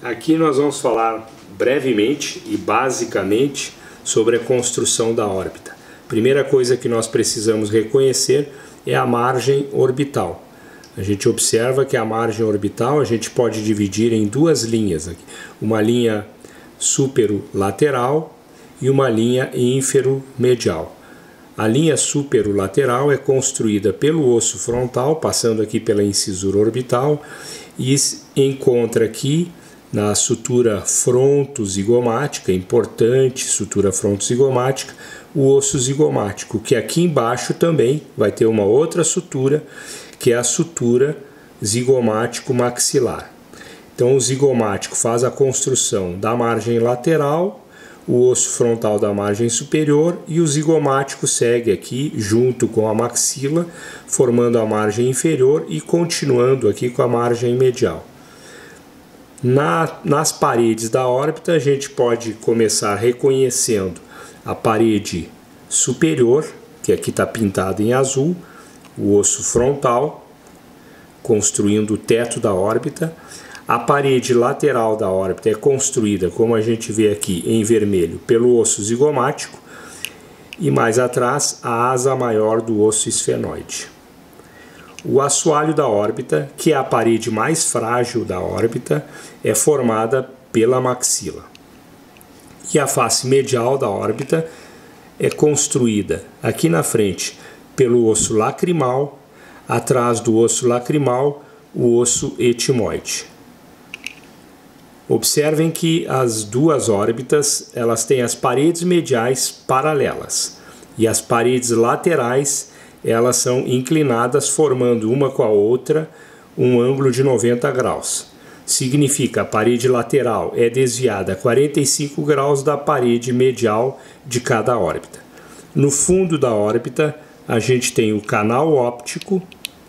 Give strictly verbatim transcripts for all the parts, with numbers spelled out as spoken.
Aqui nós vamos falar brevemente e basicamente sobre a construção da órbita. Primeira coisa que nós precisamos reconhecer é a margem orbital. A gente observa que a margem orbital a gente pode dividir em duas linhas aqui. Uma linha superolateral e uma linha inferomedial. A linha superolateral é construída pelo osso frontal, passando aqui pela incisura orbital, e encontra aqui na sutura frontozigomática, importante sutura frontozigomática, o osso zigomático, que aqui embaixo também vai ter uma outra sutura, que é a sutura zigomático-maxilar. Então o zigomático faz a construção da margem lateral, o osso frontal da margem superior, e o zigomático segue aqui junto com a maxila, formando a margem inferior e continuando aqui com a margem medial. Na, nas paredes da órbita a gente pode começar reconhecendo a parede superior, que aqui está pintado em azul, o osso frontal, construindo o teto da órbita. A parede lateral da órbita é construída, como a gente vê aqui em vermelho, pelo osso zigomático, e mais atrás a asa maior do osso esfenoide. O assoalho da órbita, que é a parede mais frágil da órbita, é formada pela maxila. E a face medial da órbita é construída aqui na frente pelo osso lacrimal, atrás do osso lacrimal, o osso etimoide. Observem que as duas órbitas elas têm as paredes mediais paralelas e as paredes laterais elas são inclinadas, formando uma com a outra um ângulo de noventa graus. Significa a parede lateral é desviada quarenta e cinco graus da parede medial de cada órbita. No fundo da órbita a gente tem o canal óptico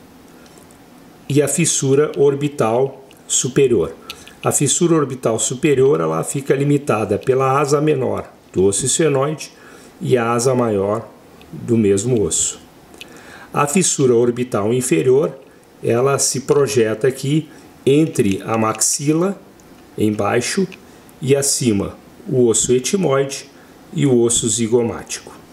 e a fissura orbital superior. A fissura orbital superior ela fica limitada pela asa menor do osso esfenoide e a asa maior do mesmo osso. A fissura orbital inferior ela se projeta aqui entre a maxila embaixo e acima o osso etimoide e o osso zigomático.